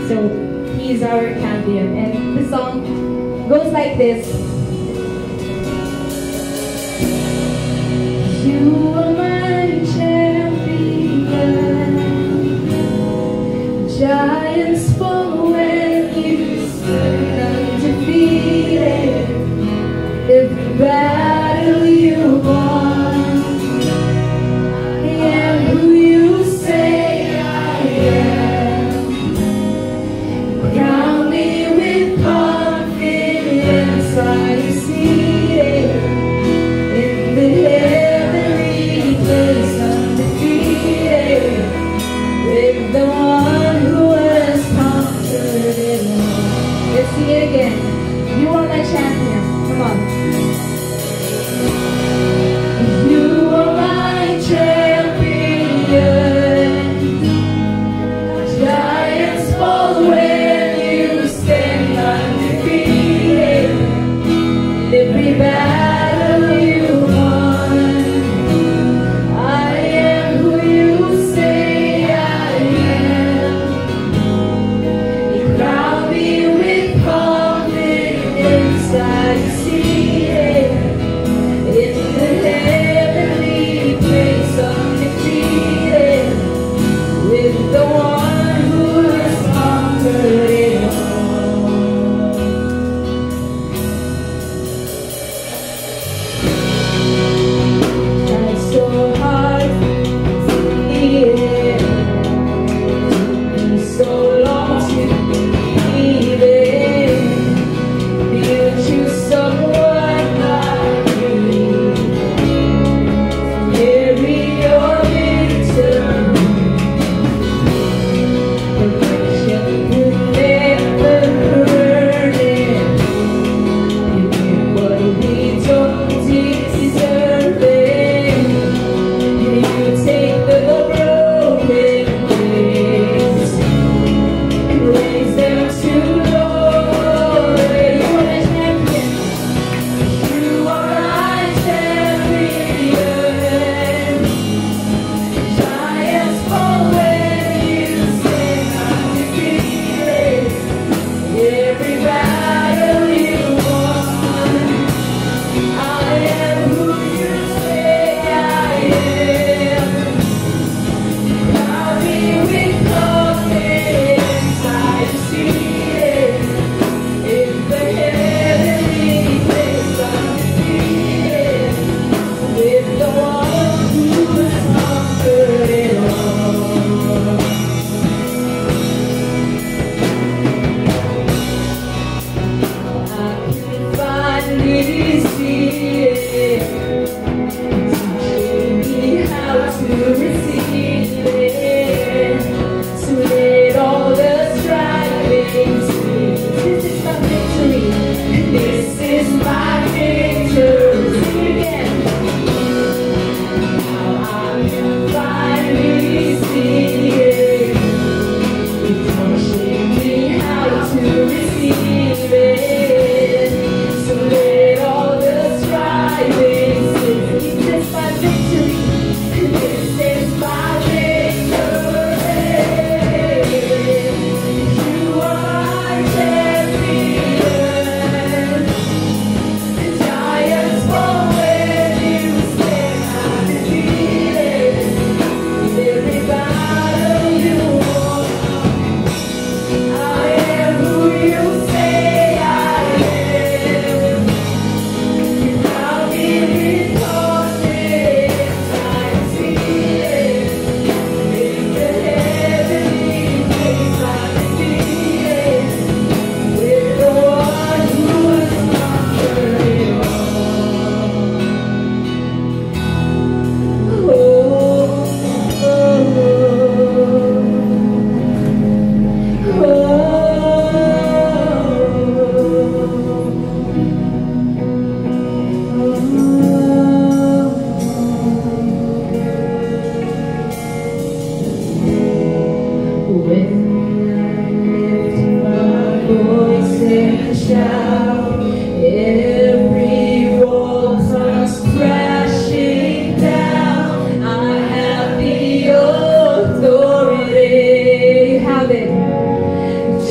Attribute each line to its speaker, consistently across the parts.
Speaker 1: So he's our champion. And the song goes like this. You are my champion. Giants fall when you stand undefeated. Every battle you won, I am who you say I am. Crown me with confidence, I am seated in the heavenly place, undefeated, with the one who has conquered it all. Let's sing it again. You are my champion. Come on. You are my champion. Giants fall when you stand undefeated. Every battle you won, I am who you say I am. You crown me with confidence, I see it in the heavenly place, undefeated, with the one who has conquered it all. Tried so hard to see it, took me so long to believe it. You choose someone like me to carry your victory. Perfection could never earn it. You give what we don't deserve it. You take the broken things and raise them to glory. You are my champion. You are my champion. Giants fall when you stand undefeated. Every battle you won, I am who you say I am. Crown me with confidence, I am seated in the heavenly place, undefeated, with the one who has conquered it all. I can finally see it, teaching me how to receive it, to let all the striving cease. This is my victory. This is my victory. Sing it again. Now I can finally see it. It's teaching me how to receive it, to let all the striving cease. This is my victory. This is my victory. You are my champion. Giants fall when you stand undefeated. Every battle you won, I am who you say I am. You crown me with confidence, I am seated in the heavenly place, undefeated, with the one who has conquered it all. Oh, when I lift my voice and shout, every wall comes crashing down. I have the authority. Have it.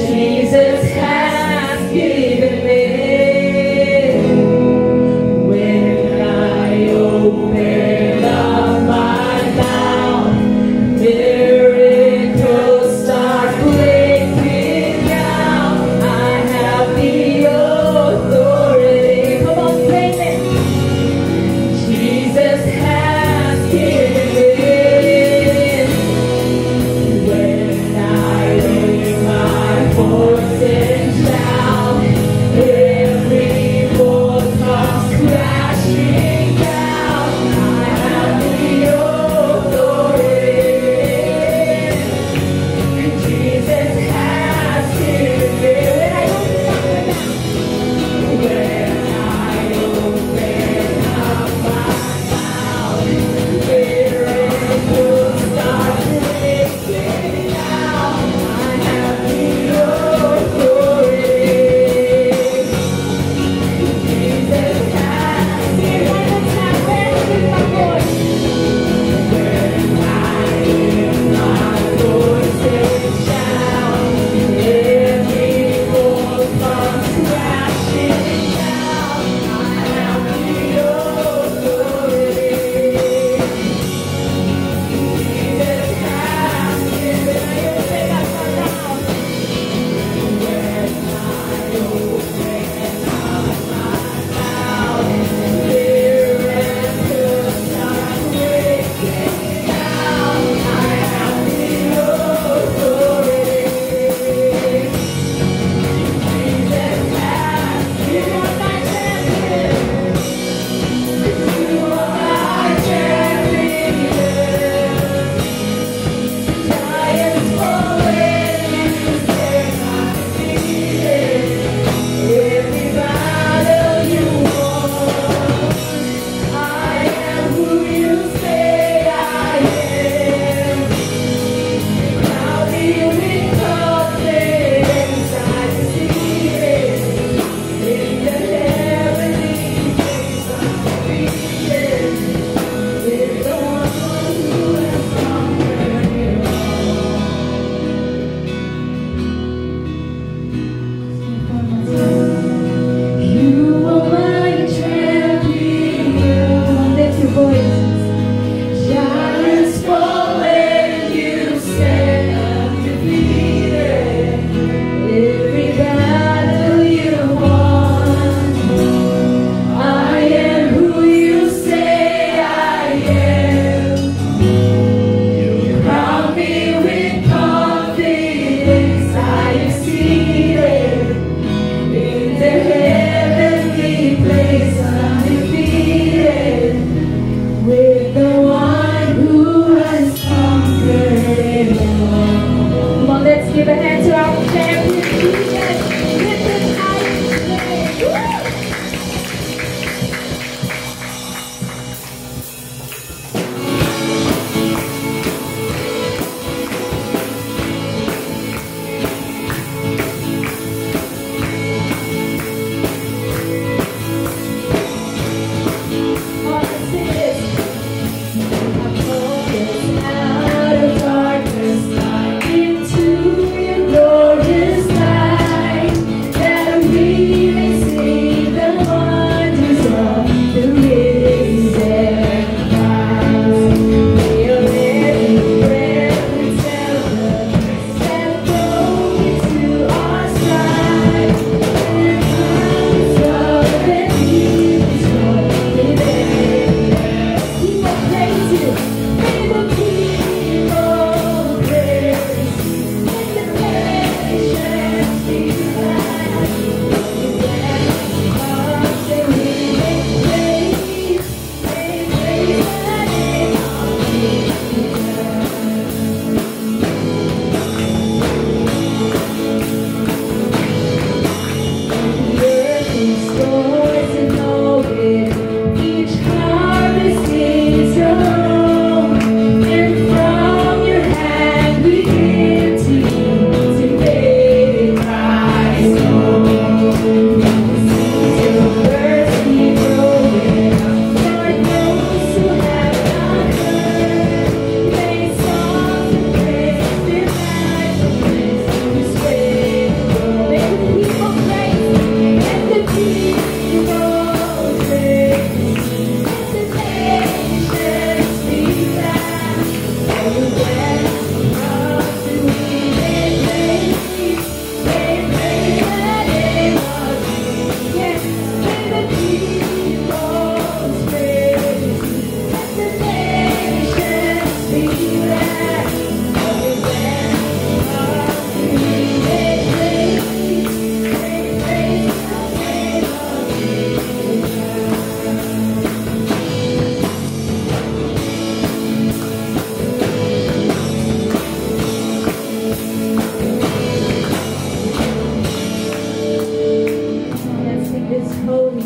Speaker 1: Let's sing this holy.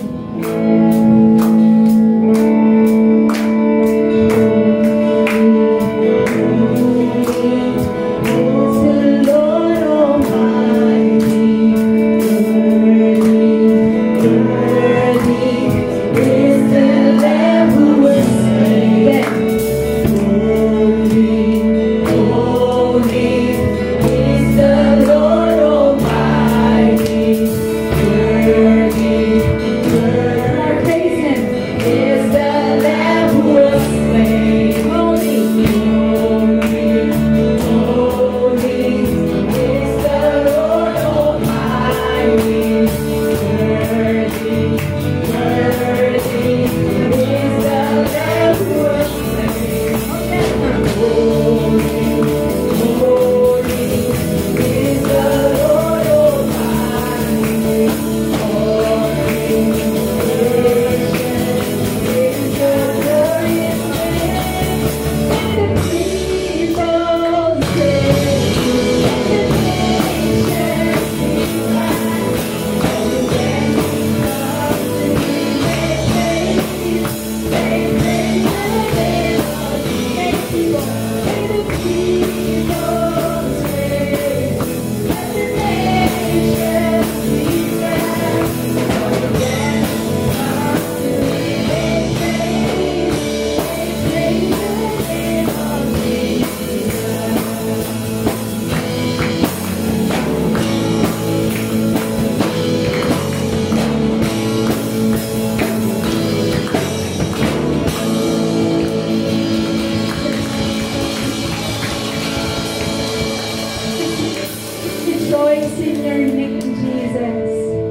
Speaker 1: Rejoice in your name, Jesus.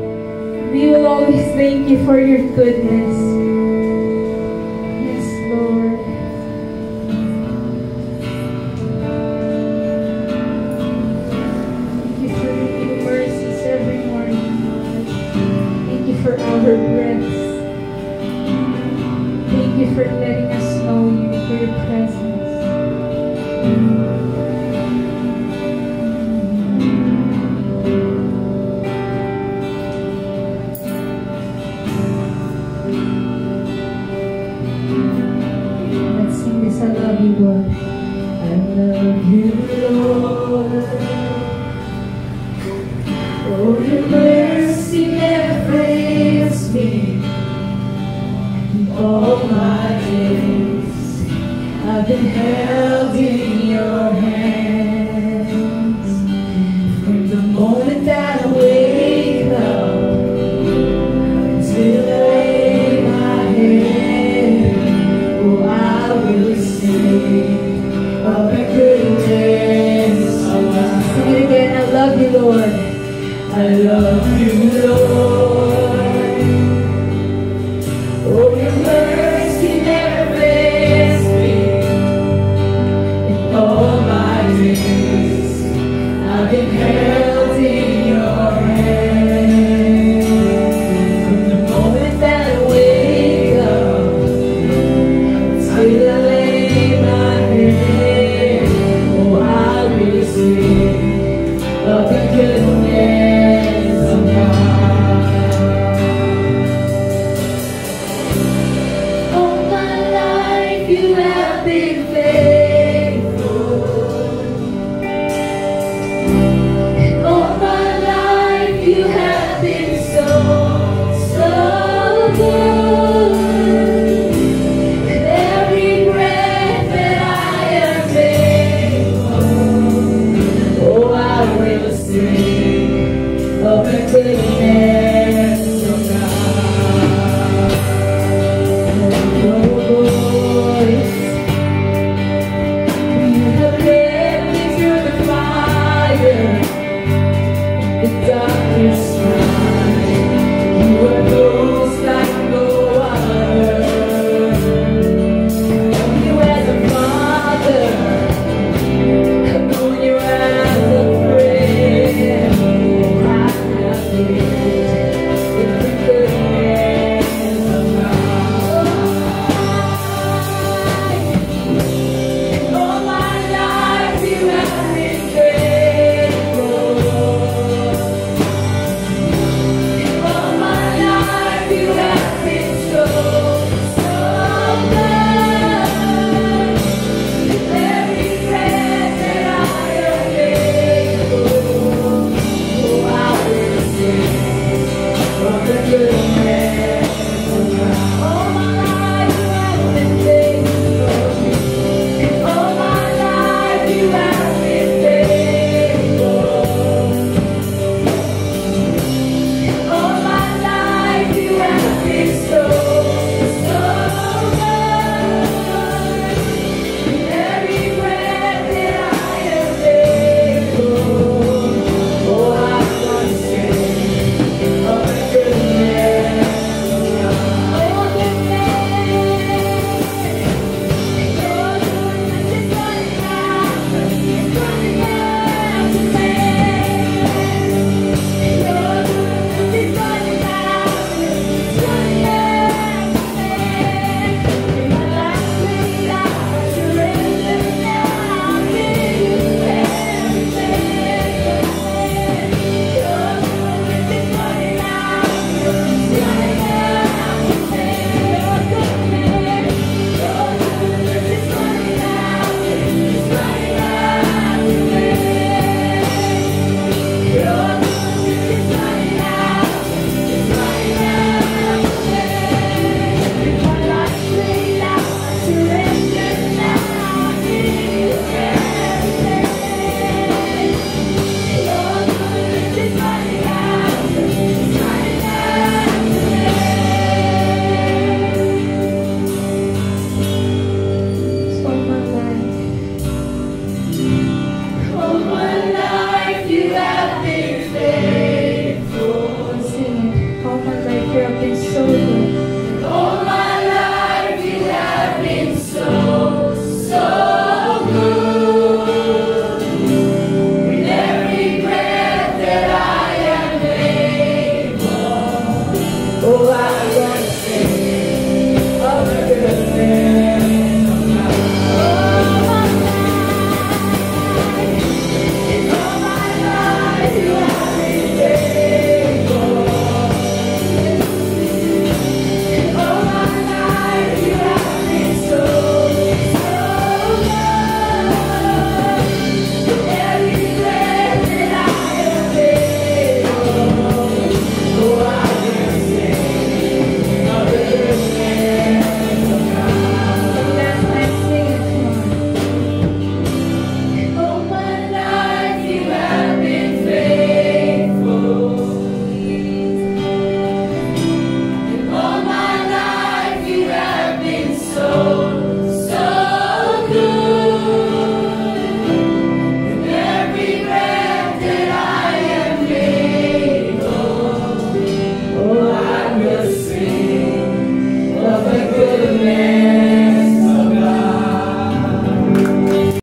Speaker 1: We will always thank you for your goodness. Yes, Lord. Thank you for your new mercies every morning, Lord. Thank you for our breaths. Thank you for letting us know you, for your presence. I love you, Lord. I love you, Lord. Oh, your mercy never fails me. All my days I've been held in your hands. From the moment that I wake up until I lay my head, oh, I will sing of your goodness. Sing it again. I love you, Lord. I love you, Lord. Oh, your mercy never fails me. In all my days I've been held in your hand. From the moment that I wake up till I lay my head, oh, I will sing of the goodness of God. All my life you have been faithful. All my life you have been so, so good. With every breath that I am able, oh, I will sing